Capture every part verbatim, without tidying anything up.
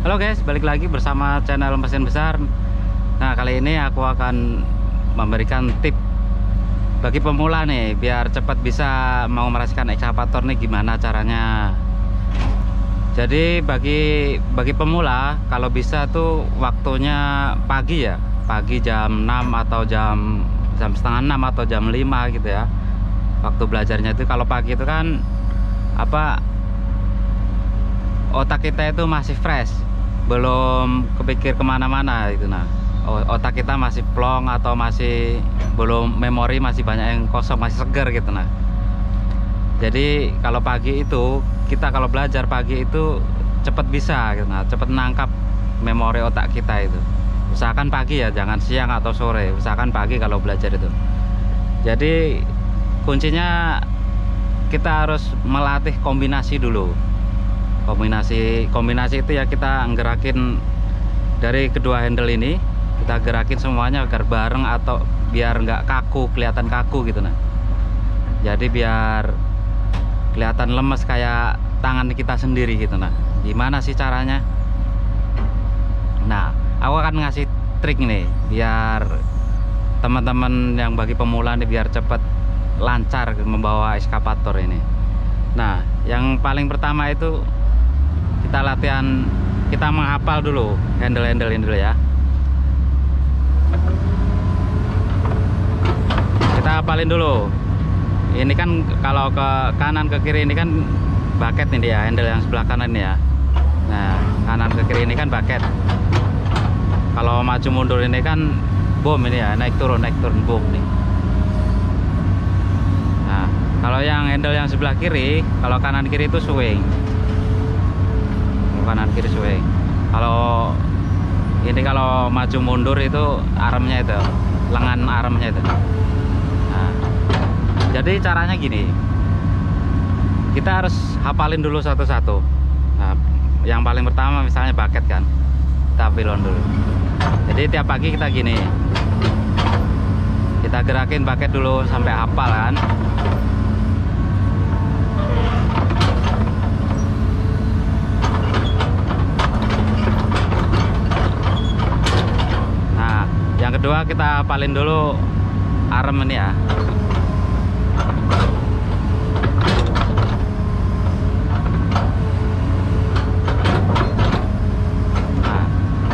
Halo guys, balik lagi bersama channel mesin besar. Nah, kali ini aku akan memberikan tip bagi pemula nih, biar cepat bisa mengoperasikan ekskavator nih, gimana caranya. Jadi bagi bagi pemula, kalau bisa tuh waktunya pagi ya, pagi jam enam atau jam jam setengah enam atau jam lima gitu ya. Waktu belajarnya itu kalau pagi itu kan apa, otak kita itu masih fresh, belum kepikir kemana-mana gitu. Nah, otak kita masih plong atau masih belum, memori masih banyak yang kosong, masih segar gitu. Nah, jadi kalau pagi itu kita kalau belajar pagi itu cepat bisa gitu. Nah, cepat nangkap memori otak kita itu. Usahakan pagi ya, jangan siang atau sore, usahakan pagi kalau belajar itu. Jadi kuncinya kita harus melatih kombinasi dulu. Kombinasi kombinasi itu ya, kita gerakin dari kedua handle ini, kita gerakin semuanya agar bareng atau biar nggak kaku, kelihatan kaku gitu. Nah, jadi biar kelihatan lemes kayak tangan kita sendiri gitu. Nah, gimana sih caranya? Nah, aku akan ngasih trik nih biar teman-teman yang bagi pemula nih biar cepet lancar membawa ekskavator ini. Nah, yang paling pertama itu kita latihan, kita menghafal dulu handle-handle ini dulu ya. Kita hafalin dulu. Ini kan kalau ke kanan ke kiri ini kan bucket nih dia, handle yang sebelah kanan ini ya. Nah, kanan ke kiri ini kan bucket. Kalau maju mundur ini kan boom ini ya, naik turun naik turun boom nih. Nah, kalau yang handle yang sebelah kiri, kalau kanan kiri itu swing. Kanan kiri swing. Kalau ini kalau maju mundur itu armnya itu, lengan armnya itu. Nah, jadi caranya gini, kita harus hafalin dulu satu-satu. Nah, yang paling pertama misalnya bucket kan, kita pilon dulu. Jadi tiap pagi kita gini, kita gerakin bucket dulu sampai hafal kan. Yang kedua kita hafalin dulu arm ini ya. Nah,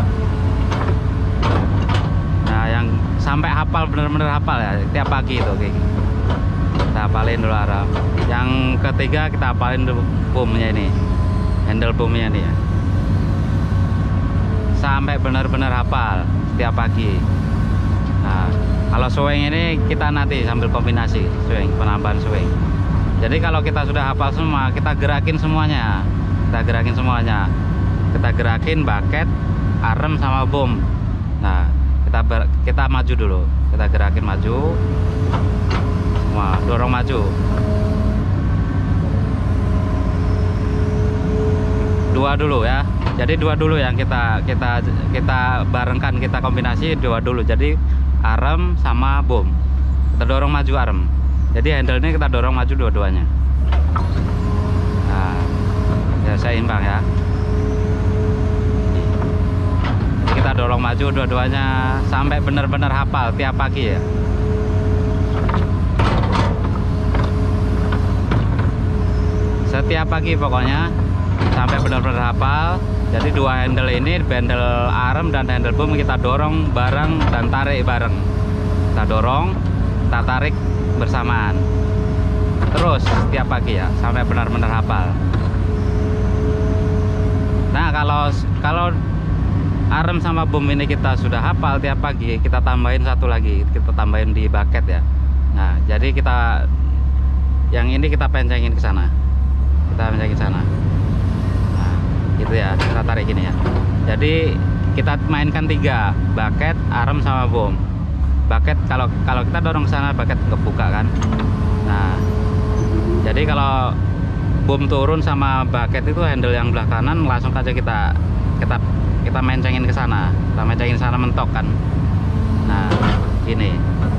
nah yang sampai hafal, bener-bener hafal ya tiap pagi itu kayak gitu. Kita hafalin dulu arm. Yang ketiga kita hafalin dulu boomnya ini, handle boomnya nih ya, sampai benar-benar hafal setiap pagi. Nah, kalau swing ini kita nanti sambil kombinasi swing, penambahan swing. Jadi kalau kita sudah hafal semua, kita gerakin semuanya, kita gerakin semuanya, kita gerakin bucket, arm sama boom. Nah, kita ber, kita maju dulu, kita gerakin maju, semua dorong maju. Dua dulu ya. Jadi dua dulu yang kita kita kita barengkan, kita kombinasi dua dulu. Jadi arm sama boom, kita dorong maju arm. Jadi handle ini kita dorong maju dua-duanya. Nah, ya seimbang ya. Jadi kita dorong maju dua-duanya sampai benar-benar hafal tiap pagi ya. Setiap pagi pokoknya sampai benar-benar hafal. Jadi dua handle ini, handle arm dan handle boom, kita dorong bareng dan tarik bareng. Kita dorong, kita tarik bersamaan. Terus setiap pagi ya, sampai benar-benar hafal. Nah, kalau kalau arm sama boom ini kita sudah hafal tiap pagi, kita tambahin satu lagi, kita tambahin di bucket ya. Nah, jadi kita yang ini kita pencengin ke sana. Kita pencengin ke sana. Gitu ya, kita tarik gini ya. Jadi kita mainkan tiga, bucket, arm sama boom. Bucket kalau kalau kita dorong ke sana, bucket kebuka kan. Nah, jadi kalau boom turun sama bucket itu handle yang belah kanan, langsung aja kita kita kita mencengin ke sana, kita mencengin ke sana mentok kan. Nah, gini.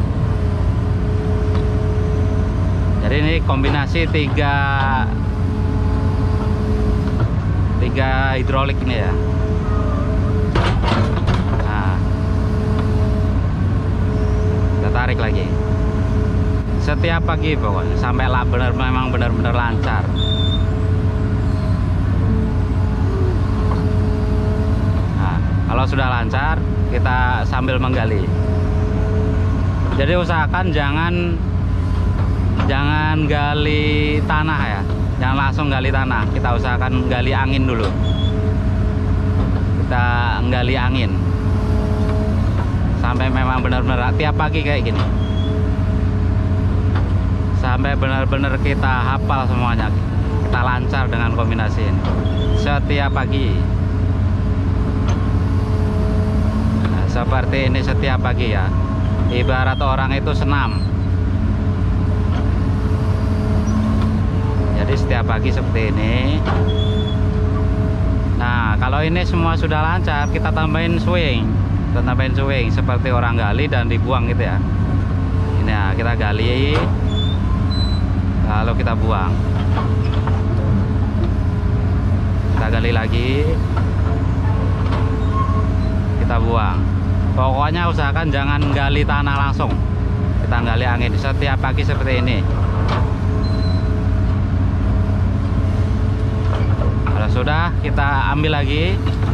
Jadi ini kombinasi tiga tiga hidrolik ini ya. tarik lagi setiap pagi pokoknya sampai lah benar memang benar-benar lancar. Nah, kalau sudah lancar kita sambil menggali. Jadi usahakan jangan jangan gali tanah ya, jangan langsung gali tanah. Kita usahakan gali angin dulu. Kita gali angin sampai memang benar-benar tiap pagi kayak gini, sampai benar-benar kita hafal semuanya, kita lancar dengan kombinasi ini setiap pagi. Nah, seperti ini setiap pagi ya, ibarat orang itu senam. Jadi setiap pagi seperti ini. Nah, kalau ini semua sudah lancar, kita tambahin swing, kita tambahin swing seperti orang gali dan dibuang gitu ya. Ini ya, kita gali, lalu kita buang. Kita gali lagi, kita buang. Pokoknya usahakan jangan gali tanah langsung, kita gali angin setiap pagi seperti ini. Kalau sudah, kita ambil lagi,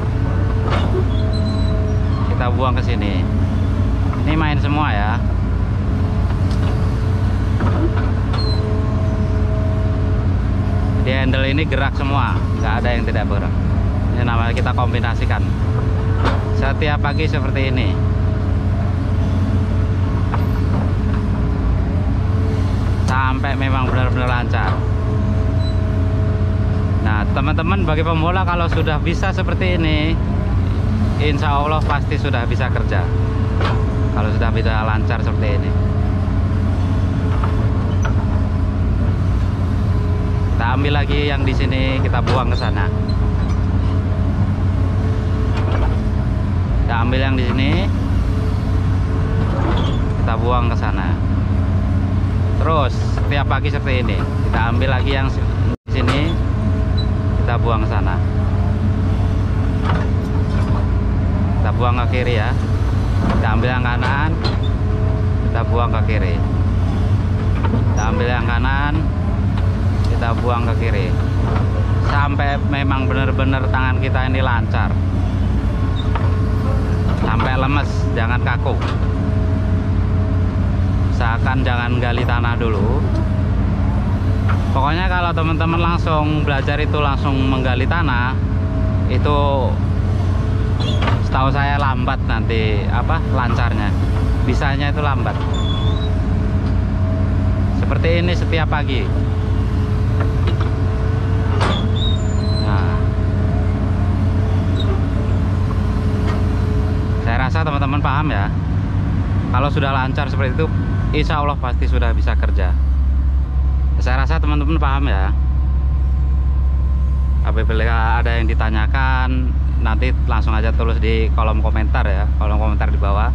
kita buang ke sini. Ini main semua ya. Di handle ini gerak semua, nggak ada yang tidak bergerak. Ini namanya kita kombinasikan setiap pagi seperti ini. Sampai memang benar-benar lancar. Nah, teman-teman bagi pemula kalau sudah bisa seperti ini, insya Allah pasti sudah bisa kerja. Kalau sudah bisa lancar seperti ini. Kita ambil lagi yang di sini, kita buang ke sana. Kita ambil yang di sini, kita buang ke sana. Terus setiap pagi seperti ini, kita ambil lagi yang di sini, kita buang ke sana. Kita buang ke kiri ya. Kita ambil yang kanan, kita buang ke kiri. Kita ambil yang kanan, kita buang ke kiri. Sampai memang benar-benar tangan kita ini lancar. Sampai lemes, jangan kaku. Usahakan jangan gali tanah dulu. Pokoknya kalau teman-teman langsung belajar itu langsung menggali tanah, itu setahu saya lambat nanti apa lancarnya, bisanya itu lambat. Seperti ini setiap pagi. Nah, saya rasa teman-teman paham ya. Kalau sudah lancar seperti itu, insya Allah pasti sudah bisa kerja. Saya rasa teman-teman paham ya. Apabila ada yang ditanyakan, nanti langsung aja tulis di kolom komentar ya, kolom komentar di bawah.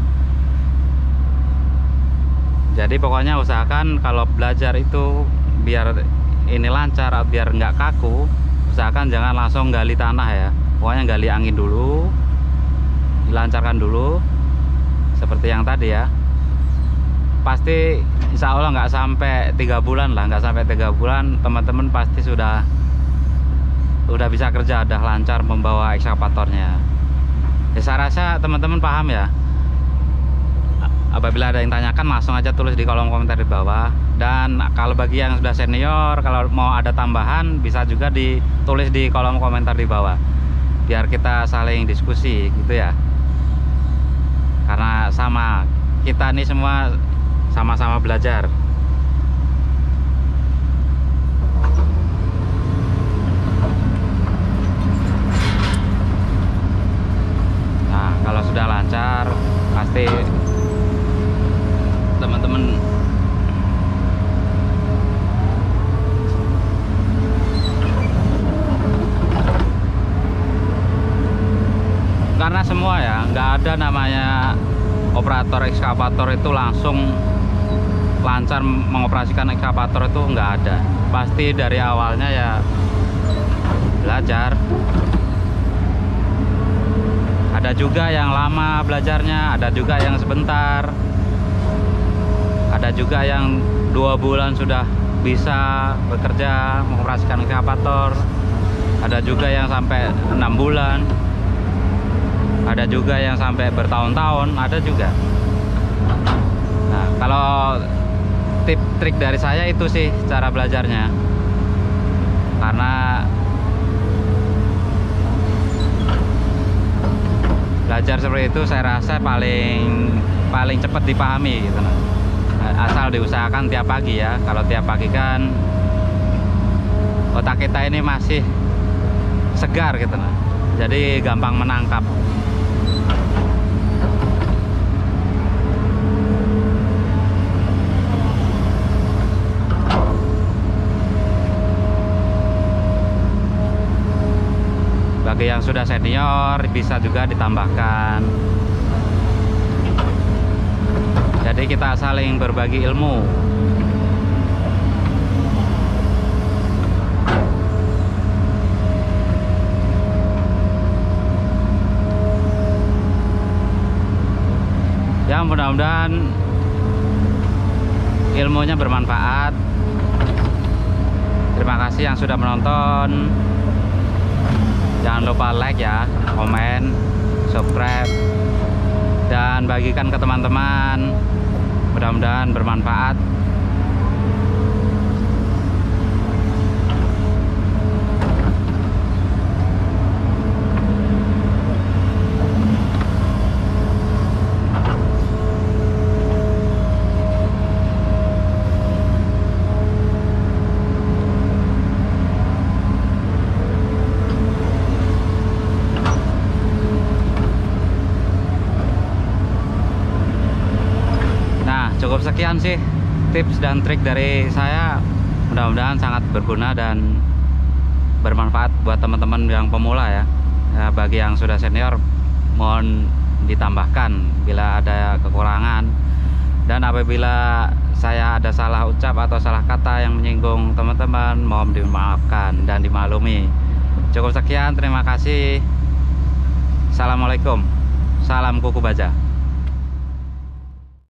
Jadi pokoknya usahakan kalau belajar itu biar ini lancar, biar nggak kaku, usahakan jangan langsung gali tanah ya. Pokoknya gali angin dulu, dilancarkan dulu seperti yang tadi ya. Pasti insya Allah nggak sampai tiga bulan lah, nggak sampai tiga bulan teman-teman pasti sudah udah bisa kerja, udah lancar membawa ekskavatornya. Ya, saya rasa teman-teman paham ya. Apabila ada yang tanyakan langsung aja tulis di kolom komentar di bawah. Dan kalau bagi yang sudah senior, kalau mau ada tambahan bisa juga ditulis di kolom komentar di bawah, biar kita saling diskusi gitu ya. Karena sama kita nih semua sama-sama belajar. Nah, kalau sudah lancar pasti teman-teman karena semua ya, nggak ada namanya operator ekskavator itu langsung lancar mengoperasikan ekskavator, itu nggak ada. Pasti dari awalnya ya belajar. Ada juga yang lama belajarnya, ada juga yang sebentar. Ada juga yang dua bulan sudah bisa bekerja mengoperasikan ekskavator. Ada juga yang sampai enam bulan. Ada juga yang sampai bertahun-tahun, ada juga. Nah, kalau tip trik dari saya itu sih cara belajarnya. Karena belajar seperti itu saya rasa paling paling cepat dipahami gitu nah. Asal diusahakan tiap pagi ya. Kalau tiap pagi kan otak kita ini masih segar gitu nah. Jadi gampang menangkap. Bagi yang sudah senior bisa juga ditambahkan. Jadi kita saling berbagi ilmu. Ya mudah-mudahan ilmunya bermanfaat. Terima kasih yang sudah menonton. Jangan lupa like ya, komen, subscribe, dan bagikan ke teman-teman. Mudah-mudahan bermanfaat. Cukup sekian sih tips dan trik dari saya. Mudah-mudahan sangat berguna dan bermanfaat buat teman-teman yang pemula ya. Ya, bagi yang sudah senior mohon ditambahkan bila ada kekurangan. Dan apabila saya ada salah ucap atau salah kata yang menyinggung teman-teman, mohon dimaafkan dan dimaklumi. Cukup sekian, terima kasih. Assalamualaikum. Salam kuku baja.